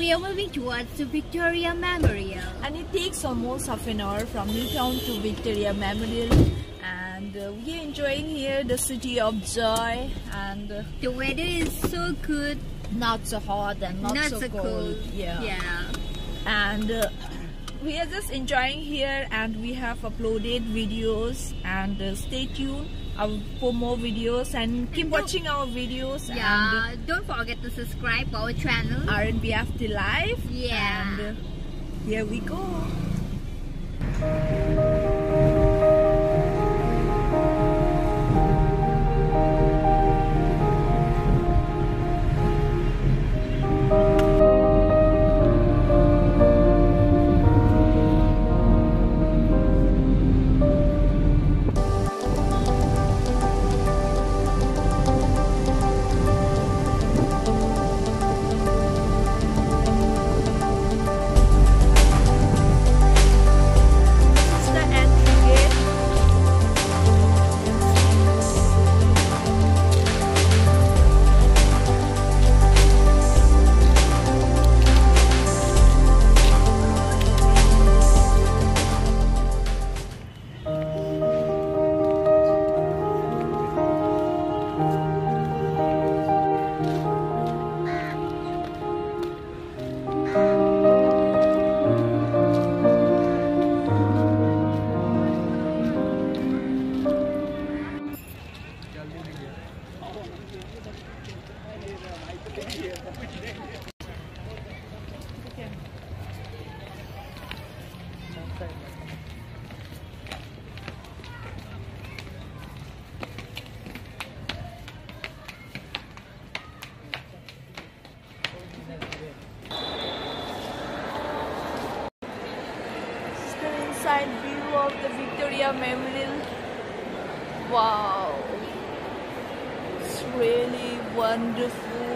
we are moving towards the Victoria Memorial. And it takes almost half an hour from Newtown to Victoria Memorial. And we are enjoying here the city of joy. And the weather is so good. Not so hot and not so cold. Yeah. And we are just enjoying here, and we have uploaded videos, and stay tuned for more videos and keep watching our videos. Yeah, and don't forget to subscribe our channel R&B Afterlife. Yeah. And here we go. Inside view of the Victoria Memorial. Wow, it's really wonderful.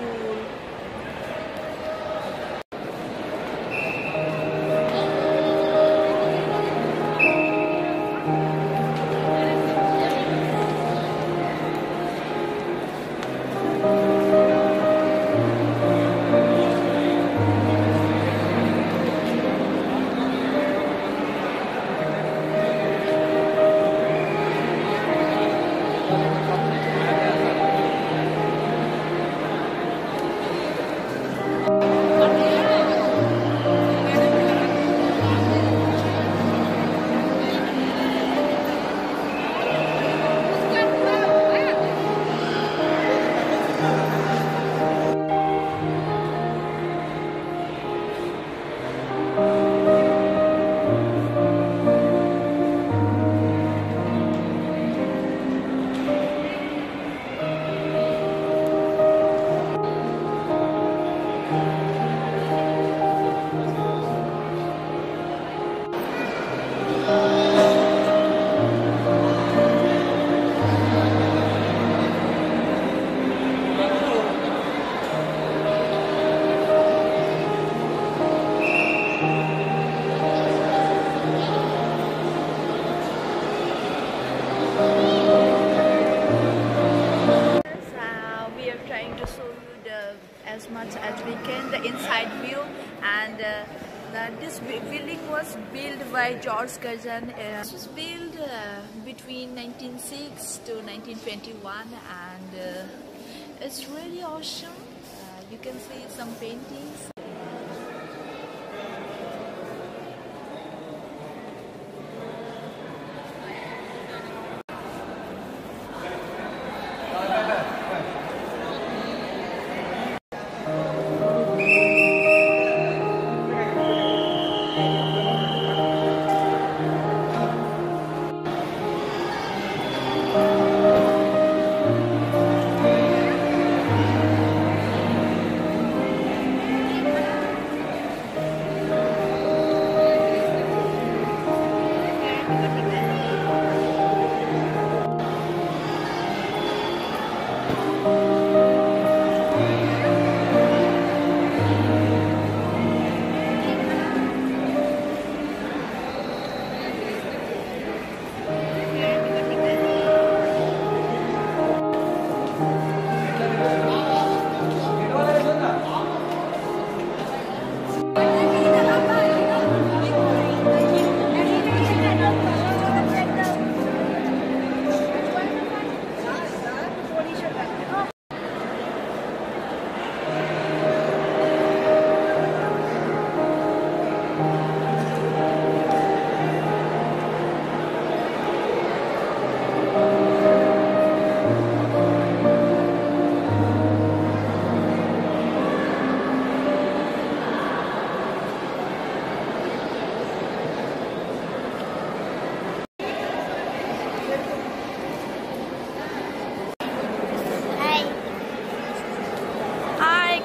As much as we can the inside view, and this building was built by George Curzon. This was built between 1906 to 1921, and it's really awesome. You can see some paintings.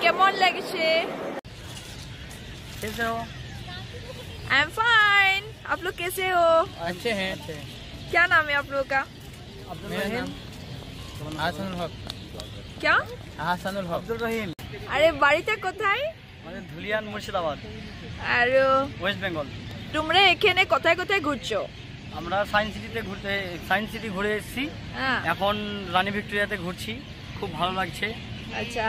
কেমন লাগছে? कैसे हो? I am fine. आप लोग कैसे हो? अच्छे हैं. क्या नाम है आप लोगों का? मेरा नाम হাসানুল হক. क्या? হাসানুল হক. আব্দুল রহিম. আরে বাড়িটা কোথায়? মানে ধুলিয়ান মুর্শিদাবাদ. আর ওয়েস্ট বেঙ্গল. তোমরা এখানে কোথায় কোথায় ঘুরছো? আমরা সায়েন্স সিটি ঘুরে এসেছি. হ্যাঁ. এখন রানী ভিক্টোরিয়াতে ঘুরছি. খুব ভালো লাগছে. আচ্ছা.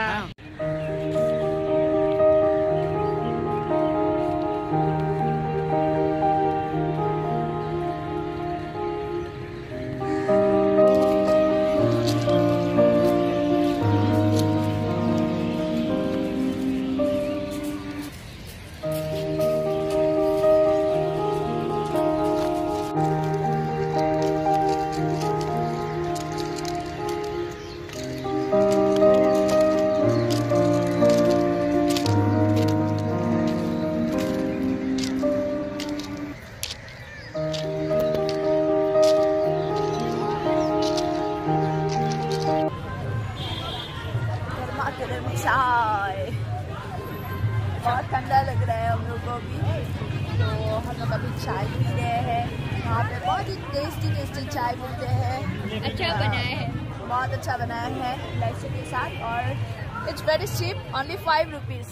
चाय बहुत ठंडा लग रहा है हम लोग को अभी, तो हम लोग अभी चाय पी रहे हैं. वहाँ पे बहुत ही टेस्टी चाय मिलते हैं. अच्छा बनाया है, बहुत अच्छा बनाया है इलायची के साथ, और it's very cheap, only 5 rupees.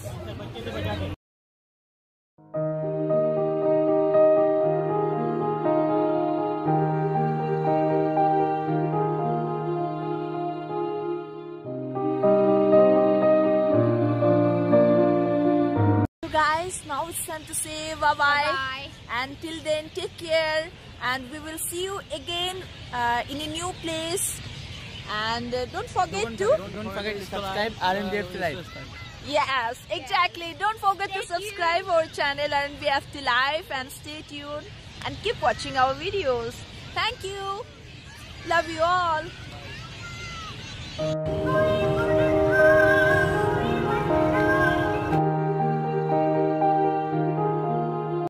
Guys, now it's time to say bye-bye. And till then, take care, and we will see you again in a new place. And don't forget to subscribe RNBF Live. Yes, exactly. Don't forget to subscribe our channel RNBF Live, and stay tuned and keep watching our videos. Thank you. Love you all.